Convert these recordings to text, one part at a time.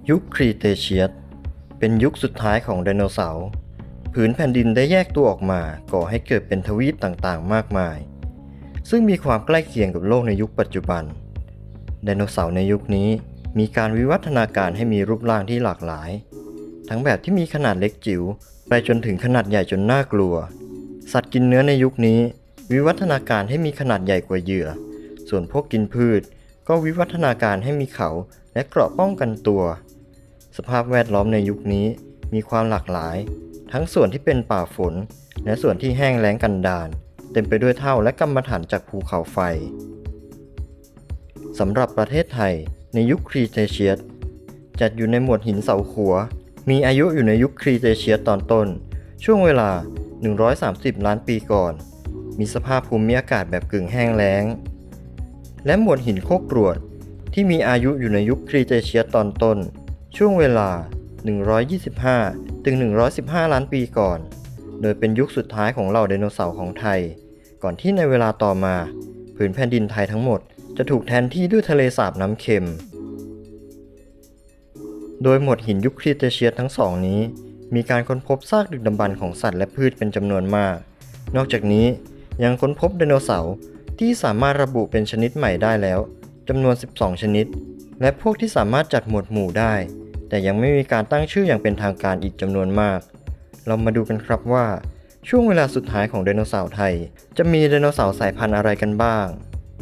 ยุคครีเทเชียสเป็นยุคสุดท้ายของไดโนเสาร์ผืนแผ่นดินได้แยกตัวออกมาก่อให้เกิดเป็นทวีปต่างๆมากมายซึ่งมีความใกล้เคียงกับโลกในยุคปัจจุบันไดโนเสาร์ในยุคนี้มีการวิวัฒนาการให้มีรูปร่างที่หลากหลายทั้งแบบที่มีขนาดเล็กจิ๋วไปจนถึงขนาดใหญ่จนน่ากลัวสัตว์กินเนื้อในยุคนี้วิวัฒนาการให้มีขนาดใหญ่กว่าเหยื่อส่วนพวกกินพืชก็วิวัฒนาการให้มีเขาและเกราะป้องกันตัวสภาพแวดล้อมในยุคนี้มีความหลากหลายทั้งส่วนที่เป็นป่าฝนและส่วนที่แห้งแล้งกันดารเต็มไปด้วยเถ้าและกัมมันถันจากภูเขาไฟสำหรับประเทศไทยในยุคครีเทเชียสจัดอยู่ในหมวดหินเสาขัวมีอายุอยู่ในยุคครีเทเชียสตอนต้นช่วงเวลา130ล้านปีก่อนมีสภาพภูมิอากาศแบบกึ่งแห้งแล้งและหมวดหินโคกรวดที่มีอายุอยู่ในยุคครีเทเชียสตอนต้นช่วงเวลา125ถึง115ล้านปีก่อนโดยเป็นยุคสุดท้ายของเหล่าไดโนเสาร์ของไทยก่อนที่ในเวลาต่อมาผืนแผ่นดินไทยทั้งหมดจะถูกแทนที่ด้วยทะเลสาบน้ำเค็มโดยหมวดหินยุคครีเทเชียสทั้งสองนี้มีการค้นพบซากดึกดำบรรพ์ของสัตว์และพืชเป็นจำนวนมากนอกจากนี้ยังค้นพบไดโนเสาร์ที่สามารถระบุเป็นชนิดใหม่ได้แล้วจำนวน12ชนิดและพวกที่สามารถจัดหมวดหมู่ได้แต่ยังไม่มีการตั้งชื่ออย่างเป็นทางการอีกจำนวนมากเรามาดูกันครับว่าช่วงเวลาสุดท้ายของไดโนเสาร์ไทยจะมีไดโนเสาร์สายพันธุ์อะไรกันบ้าง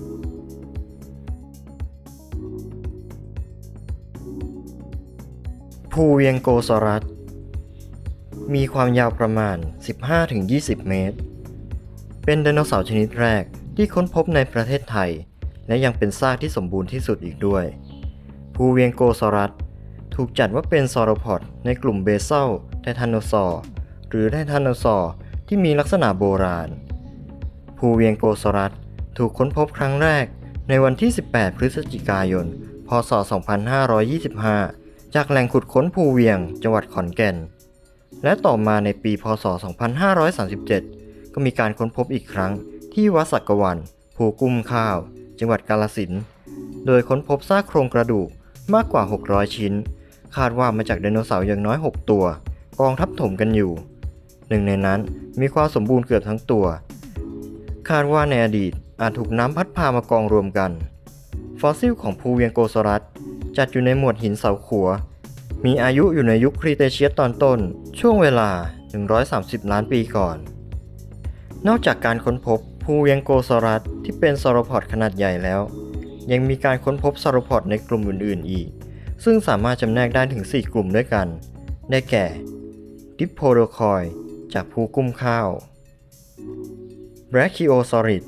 ภูเวียงโกซอรัสมีความยาวประมาณ 15-20 เมตรเป็นไดโนเสาร์ชนิดแรกที่ค้นพบในประเทศไทยและยังเป็นซากที่สมบูรณ์ที่สุดอีกด้วยภูเวียงโกซอรัสถูกจัดว่าเป็นซอโรพอดในกลุ่มเบเซลไทแทนโนซอร์หรือไทแทนโนซอร์ที่มีลักษณะโบราณภูเวียงโกซอรัสถูกค้นพบครั้งแรกในวันที่ 18 พฤศจิกายน พ.ศ. 2525 จากแหล่งขุดค้นภูเวียงจังหวัดขอนแก่นและต่อมาในปี พ.ศ. 2537 ก็มีการค้นพบอีกครั้งที่วัดสักกวันภูกุ้มข้าวจังหวัดกาฬสินธุ์โดยค้นพบซากโครงกระดูกมากกว่า600ชิ้นคาดว่ามาจากไดโนเสาร์อย่างน้อย6ตัวกองทับถมกันอยู่หนึ่งในนั้นมีความสมบูรณ์เกือบทั้งตัวคาดว่าในอดีตอาจถูกน้ำพัดพามากองรวมกันฟอสซิลของภูเวียงโกซอรัสจัดอยู่ในหมวดหินเสาขัวมีอายุอยู่ในยุคครีเทเชียสตอนต้นช่วงเวลา130ล้านปีก่อนนอกจากการค้นพบภูเวียงโกซอรัสที่เป็นซอโรพอดขนาดใหญ่แล้วยังมีการค้นพบซอโรพอดในกลุ่มอื่นๆอีกซึ่งสามารถจำแนกได้ถึง4กลุ่มด้วยกันได้แก่ดิปโพโดคอยจากภูกุ้มข้าวแบรคิโอซอริด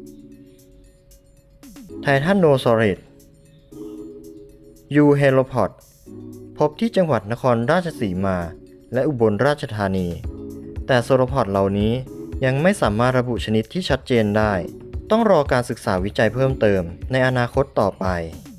ไททันโนซอริดยูเฮโรพอดพบที่จังหวัดนครราชสีมาและอุบลราชธานีแต่ซอโรพอดเหล่านี้ยังไม่สามารถระบุชนิดที่ชัดเจนได้ต้องรอการศึกษาวิจัยเพิ่มเติมในอนาคตต่อไป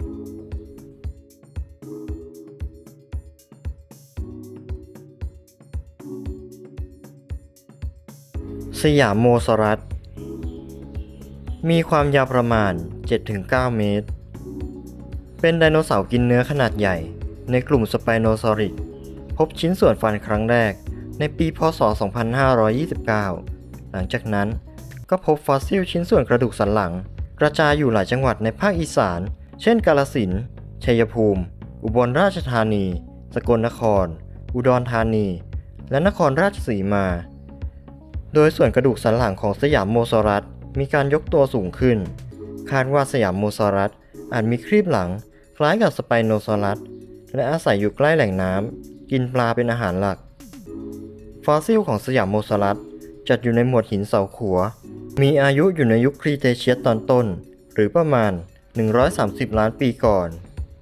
สยามโมซอรัสมีความยาวประมาณ 7-9 เมตรเป็นไดโนเสาร์กินเนื้อขนาดใหญ่ในกลุ่มสไปโนซอริดพบชิ้นส่วนฟันครั้งแรกในปีพ.ศ. 2529 หลังจากนั้นก็พบฟอสซิลชิ้นส่วนกระดูกสันหลังกระจายอยู่หลายจังหวัดในภาคอีสานเช่นกาฬสินธุ์ชัยภูมิอุบลราชธานีสกลนครอุดรธานีและนครราชสีมาโดยส่วนกระดูกสันหลังของสยามโมซอรัสมีการยกตัวสูงขึ้นคาดว่าสยามโมซอรัสอาจมีครีบหลังคล้ายกับสไปโนซอรัสและอาศัยอยู่ใกล้แหล่งน้ำกินปลาเป็นอาหารหลักฟอสซิลของสยามโมซอรัสจัดอยู่ในหมวดหินเสาขัวมีอายุอยู่ในยุคครีเทเชียสตอนต้นหรือประมาณ130ล้านปีก่อน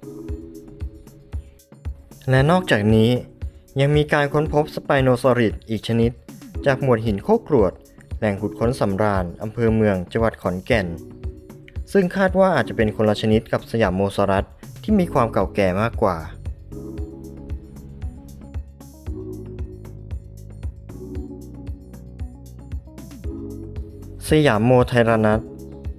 และนอกจากนี้ยังมีการค้นพบสไปโนซอริดอีกชนิดจากหมวดหินโคกรวดแหล่งขุดค้นสำราญอำเภอเมืองจังหวัดขอนแก่นซึ่งคาดว่าอาจจะเป็นคนละชนิดกับสยามโมซอรัสที่มีความเก่าแก่มากกว่าสยามโมไทรนัส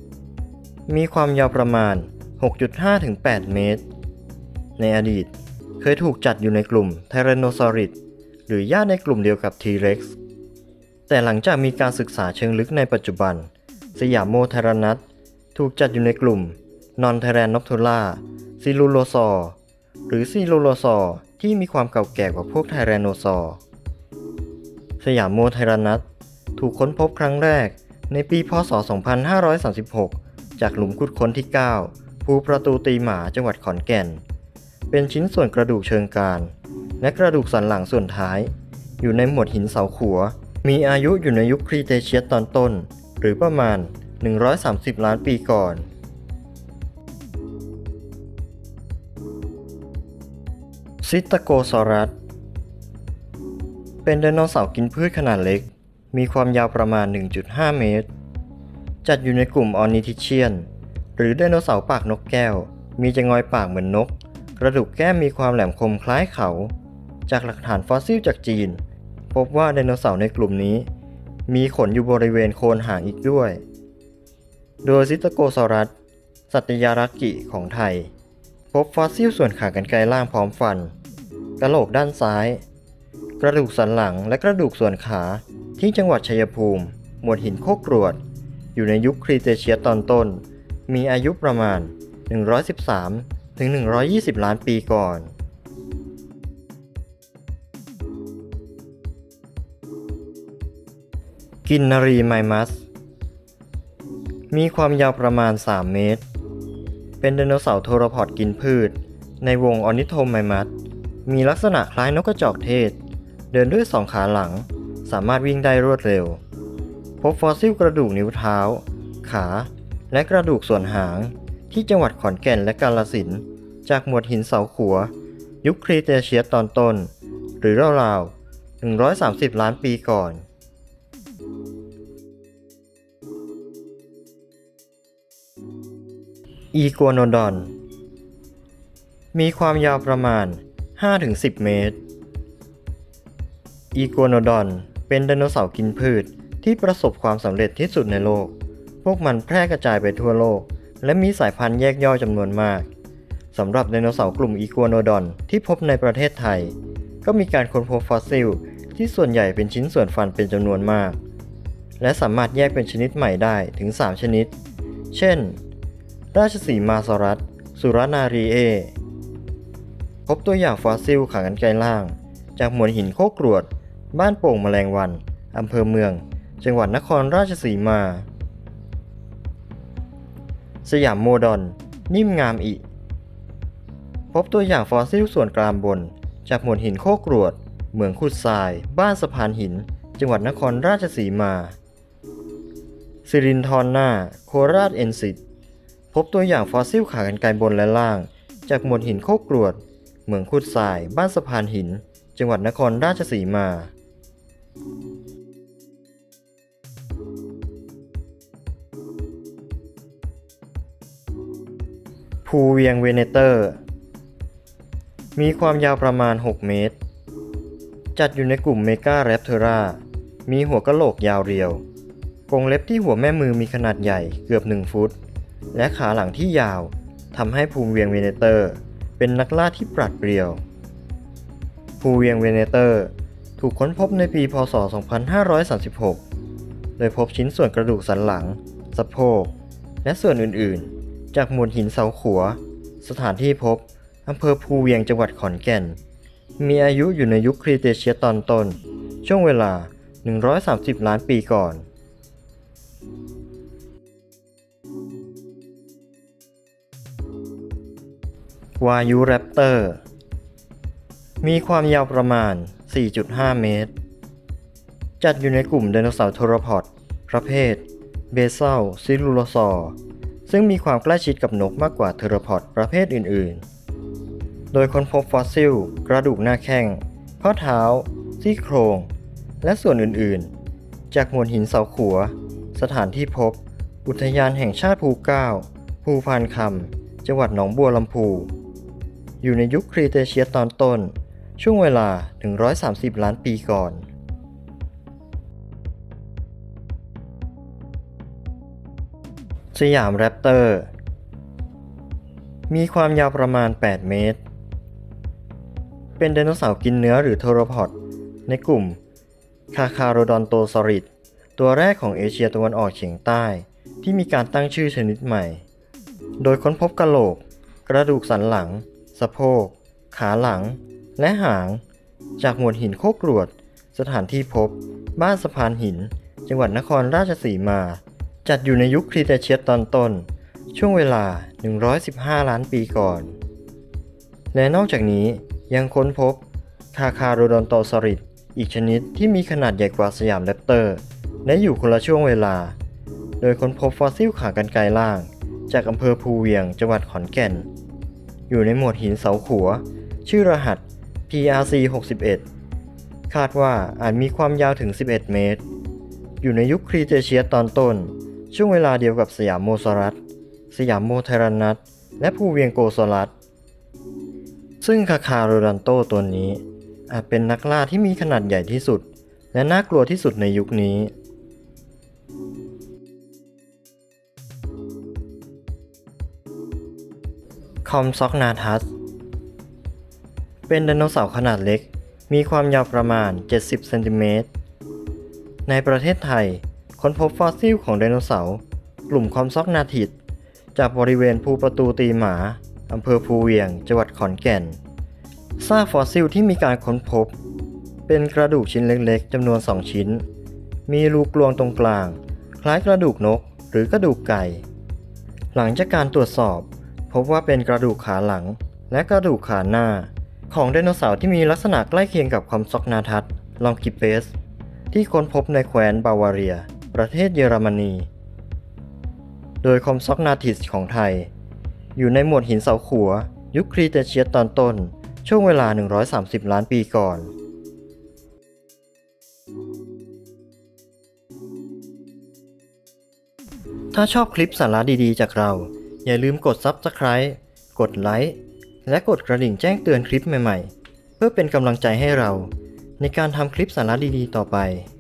มีความยาวประมาณ 6.5-8 เมตรในอดีตเคยถูกจัดอยู่ในกลุ่มไทแรนโนซอริดหรือญาติในกลุ่มเดียวกับทีเร็กซ์แต่หลังจากมีการศึกษาเชิงลึกในปัจจุบันสยามโมไทรนัสถูกจัดอยู่ในกลุ่มนอนไทแรนนอปทูล่าซิลูโลซอร์หรือซิลูโลซอร์ที่มีความเก่าแก่กว่าพวกไทแรนโนซอร์สยามโมไทรนัสถูกค้นพบครั้งแรกในปีพ.ศ. 2536 จากหลุมขุดค้นที่ 9 ภูประตูตีหมาจังหวัดขอนแก่นเป็นชิ้นส่วนกระดูกเชิงกรานและกระดูกสันหลังส่วนท้ายอยู่ในหมวดหินเสาขัวมีอายุอยู่ในยุคครีเทเชียสตอนต้นหรือประมาณ130 ล้านปีก่อนซิตาโกซอรัสเป็นไดโนเสาร์กินพืชขนาดเล็กมีความยาวประมาณ 1.5 เมตรจัดอยู่ในกลุ่มออร์นิทิเชียนหรือไดโนเสาร์ปากนกแก้วมีจะงอยปากเหมือนนกกระดูกแก้มมีความแหลมคมคล้ายเขาจากหลักฐานฟอสซิลจากจีนพบว่าไดโนเสาร์ในกลุ่มนี้มีขนอยู่บริเวณโคนหางอีกด้วยโดยซิตาโกซอรัสสัตยารักกิของไทยพบฟอสซิลส่วนขากรรไกรล่างพร้อมฟันกะโหลกด้านซ้ายกระดูกสันหลังและกระดูกส่วนขาที่จังหวัดชัยภูมิหมวดหินโคกรวดอยู่ในยุคครีเทเชียสตอนต้นมีอายุประมาณ113 ถึง 120 ล้านปีก่อนกินนารีไมมัสมีความยาวประมาณ 3 เมตรเป็นไดโนเสาร์โทรพอดกินพืชในวงออร์นิโทไมมัสมีลักษณะคล้ายนกกระจอกเทศเดินด้วย2 ขาหลังสามารถวิ่งได้รวดเร็วพบฟอสซิลกระดูกนิ้วเท้าขาและกระดูกส่วนหางที่จังหวัดขอนแก่นและกาฬสินธุ์จากหมวดหินเสาขัวยุคครีเทเชียสตอนต้นหรือราวๆ130 ล้านปีก่อนอีกัวโนดอนมีความยาวประมาณ 5-10 เมตรอีกัวโนดอนเป็นไดโนเสาร์กินพืชที่ประสบความสำเร็จที่สุดในโลกพวกมันแพร่กระจายไปทั่วโลกและมีสายพันธุ์แยกย่อยจำนวนมากสำหรับไดโนเสาร์กลุ่มอีกัวโนดอนที่พบในประเทศไทยก็มีการค้นพบฟอสซิลที่ส่วนใหญ่เป็นชิ้นส่วนฟันเป็นจำนวนมากและสามารถแยกเป็นชนิดใหม่ได้ถึง 3 ชนิดเช่นราชสีมาซอรัสสุรนารีเอพบตัวอย่างฟอสซิลขากรรไกรล่างจากหมวดหินโคกรวดบ้านโป่งแมลงวันอำเภอเมืองจังหวัดนครราชสีมาสยามโมดอนนิ่มงามอิพบตัวอย่างฟอสซิลส่วนกรามบนจากหมวดหินโคกรวดเหมืองขุดทรายบ้านสะพานหินจังหวัดนครราชสีมาสิรินธรหน้าโคราชเอ็นซิตพบตัวอย่างฟอสซิลขากรรไกรบนและล่างจากหมวดหินโคกรวดเหมืองขุดทรายบ้านสะพานหินจังหวัดนครราชสีมาภูเวียงเวเนเตอร์มีความยาวประมาณ 6 เมตรจัดอยู่ในกลุ่มเมกาแรปเทอรามีหัวกะโหลกยาวเรียวกรงเล็บที่หัวแม่มือมีขนาดใหญ่เกือบ1 ฟุตและขาหลังที่ยาวทำให้ภูเวียงเวเนเตอร์เป็นนักล่าที่ปราดเปรียวภูเวียงเวเนเตอร์ถูกค้นพบในปีพ.ศ. 2536 โดยพบชิ้นส่วนกระดูกสันหลังสะโพกและส่วนอื่นๆจากหมวดหินเสาขัวสถานที่พบอำเภอภูเวียงจังหวัดขอนแก่นมีอายุอยู่ในยุคครีเทเชียสตอนต้นช่วงเวลา130 ล้านปีก่อนวายุแรปเตอร์มีความยาวประมาณ 4.5 เมตรจัดอยู่ในกลุ่มไดโนเสาร์โทรพอดประเภทเบซัลซิลูโลซอร์ซึ่งมีความใกล้ชิดกับนกมากกว่าเทโรพอดประเภทอื่นๆโดยค้นพบฟอสซิลกระดูกหน้าแข้งข้อเท้าซี่โครงและส่วนอื่นๆจากหมวดหินเสาขัวสถานที่พบอุทยานแห่งชาติภูเก้าภูพานคำจังหวัดหนองบัวลำพูอยู่ในยุคครีเทเชียสตอนต้นช่วงเวลา130 ล้านปีก่อนสยามแรปเตอร์มีความยาวประมาณ 8 เมตรเป็นไดโนเสาร์กินเนื้อหรือเทอโรพอดในกลุ่มคาคาโรดอนโตซอริดตัวแรกของเอเชียตะวันออกเฉียงใต้ที่มีการตั้งชื่อชนิดใหม่โดยค้นพบกะโหลกกระดูกสันหลังสะโพกขาหลังและหางจากหมวดหินโคกรวดสถานที่พบบ้านสะพานหินจังหวัดนครราชสีมาจัดอยู่ในยุคครีเทเชียสตอนต้นช่วงเวลา115ล้านปีก่อนและนอกจากนี้ยังค้นพบคาคาโรดอนโตซอริดอีกชนิดที่มีขนาดใหญ่กว่าสยามแรปเตอร์และอยู่คนละช่วงเวลาโดยค้นพบฟอสซิลขากรรไกรล่างจากอำเภอภูเวียงจังหวัดขอนแก่นอยู่ในหมวดหินเสาขัวชื่อรหัส PRC 61คาดว่าอาจมีความยาวถึง11เมตรอยู่ในยุคครีเทเชียสตอนต้นช่วงเวลาเดียวกับสยามโมซอรัสสยามโมไทรันนัสและภูเวียงโกซอรัสซึ่งคาคาโรดันโตตัวนี้อาจเป็นนักล่าที่มีขนาดใหญ่ที่สุดและน่ากลัวที่สุดในยุคนี้คอมซ็อกนาทัสเป็นไดโนเสาร์ขนาดเล็กมีความยาวประมาณ70เซนติเมตรในประเทศไทยค้นพบฟอสซิลของไดโนเสาร์กลุ่มคอมซ็อกนาทิสจากบริเวณภูประตูตีหมาอำเภอภูเวียงจังหวัดขอนแก่นซากฟอสซิลที่มีการค้นพบเป็นกระดูกชิ้นเล็กๆจำนวน2ชิ้นมีรูกลวงตรงกลางคล้ายกระดูกนกหรือกระดูกไก่หลังจากการตรวจสอบพบว่าเป็นกระดูกขาหลังและกระดูกขาหน้าของไดโนเสาร์ที่มีลักษณะใกล้เคียงกับคอมซ็อกนาทัสลองกิเปสที่ค้นพบในแคว้นบาวาเรียประเทศเยอรมนีโดยคอมซ็อกนาทิสของไทยอยู่ในหมวดหินเสาขัวยุคครีเทเชียสตอนต้นช่วงเวลา130ล้านปีก่อนถ้าชอบคลิปสาระดีๆจากเราอย่าลืมกด Subscribe กดไลค์และกดกระดิ่งแจ้งเตือนคลิปใหม่ๆเพื่อเป็นกำลังใจให้เราในการทำคลิปสาระดีๆต่อไป